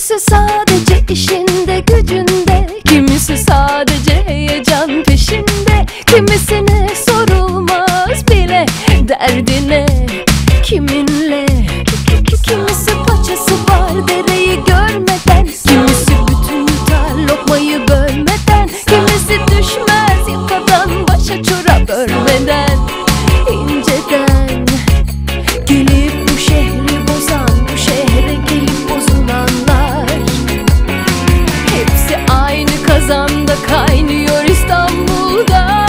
Kimisi sadece işinde gücünde, kimisi sadece heyecan peşinde, kimisine sorulmaz bile derdine kiminle. Kimisi paçası var dereyi görmeden, kimisi bütün yutar lokmayı bölmeden, kimisi düşmez yakadan başa çorap örmeden. İnceden gelip bu şehri bozan, bu şehre gelip bozulanlar, hepsi aynı kazanda kaynıyor İstanbul'da.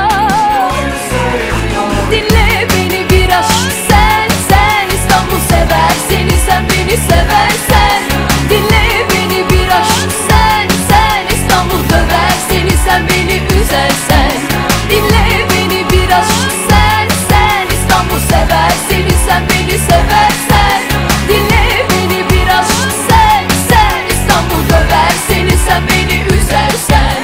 Dinle beni biraz, sen İstanbul sever seni, sen beni seversen. Dinle beni biraz, sen İstanbul döver seni, sen beni üzersen. Dinle beni biraz, sen İstanbul sever seni, sen beni seversen. Dinle beni biraz, sen İstanbul döver seni, sen beni üzersen.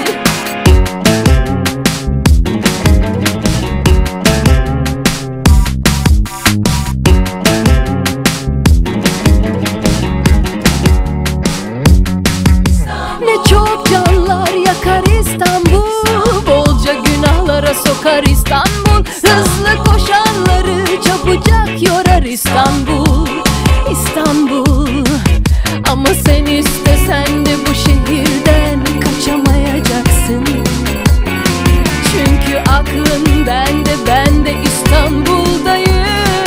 Ne çok canlar yakar İstanbul, bolca günahlara sokar İstanbul. Hızlı koşanları çabucak yorar İstanbul, İstanbul. Ama sen istesen de bu şehirden kaçamayacaksın. Çünkü aklın bende, ben de İstanbul'dayım.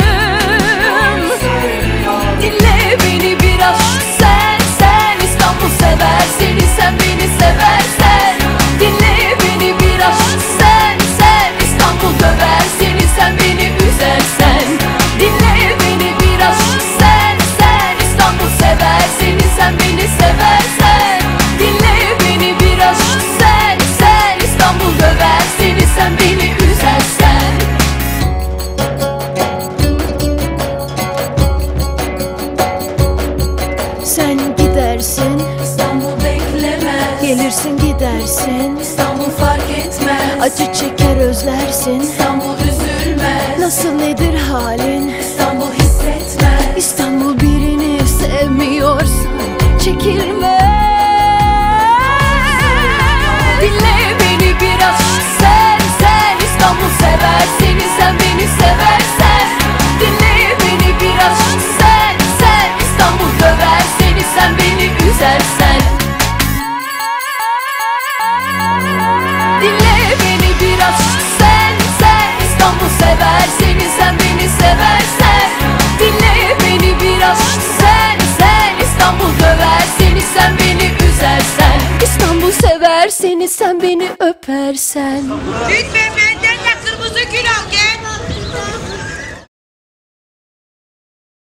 Dinle beni biraz, sen İstanbul sever seni, sen beni seversen. Dinle beni biraz, sen İstanbul döver seni, sen beni üzersen. Dinle beni biraz, sen İstanbul sever seni, sen beni seversen. Dinle beni biraz, sen İstanbul döver seni, sen beni üzersen. Sen gidersin, İstanbul beklemez. gelirsin gidersin, İstanbul fark etmez. acı çeker özlersin. İstanbul üzülmez. Nasıl nedir halin? İstanbul hissetmez. İstanbul birini sevmiyorsan çekilme. Dinle beni biraz, sen İstanbul sever seni, sen beni seversen. Dinle beni biraz, sen İstanbul döver seni, sen beni üzersen. Dinle beni biraz, sen İstanbul sever seni, sen beni seversen. Dinle beni biraz, sen İstanbul döver seni, sen beni üzersen. İstanbul sever seni, sen beni öpersen. Lütfen benden de kırmızı gül al gel.